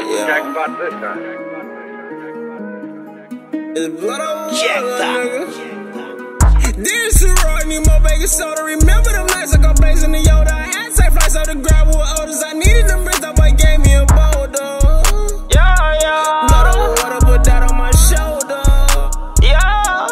Jackpot this time. It's blood over water, nigga. This is Roy, need more baking soda. Remember them nights I got blazing the Yoda. I had safe flights out the gravel with odors. I needed them bricks, that boy gave me a boulder. Yeah. Blood over water, put that on my shoulder. Yeah.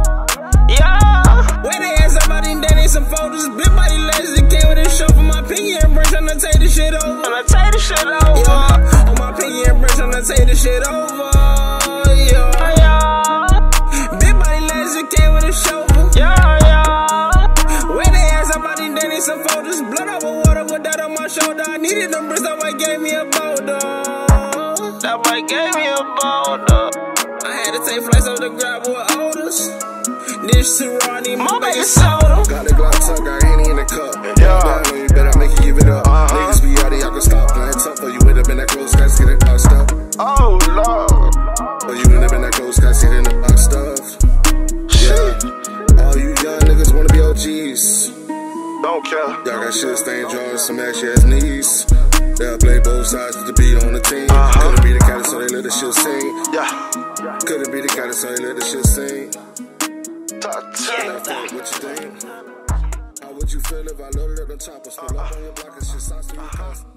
Where they at, somebody, they need some folders. Big body legs that came with a show for my pinky and bricks. I'ma take this shit over. I'ma take this shit over. Yeah. On my pinky and bricks, I'ma take this shit over. Some folders, blood over water with that on my shoulder. I needed them bricks, that boy gave me a boulder. That boy gave me a boulder. I had to take flights over the gravel with odors. This to Ronnie, my baby soda. Got the Glock tuck, got Henny in the cup. Yeah, I know you better make you give it up. Niggas be out of y'all can stop playing tough, or you would have been that close, guys getting boxed up. Oh Lord. Or you would have been that close, guys getting the box stuff. Yeah, all you young niggas wanna be OGs. Don't care. Y'all got shit stained drawing, some ashy ass knees. They'll play both sides to be on the team. Couldn't be the cat, so they let the shit sing. Yeah. Couldn't be the cat, so they let the shit sing. What you think? How would you feel if I loaded up the chopper? Split up on your block and shit, sauce to your cost?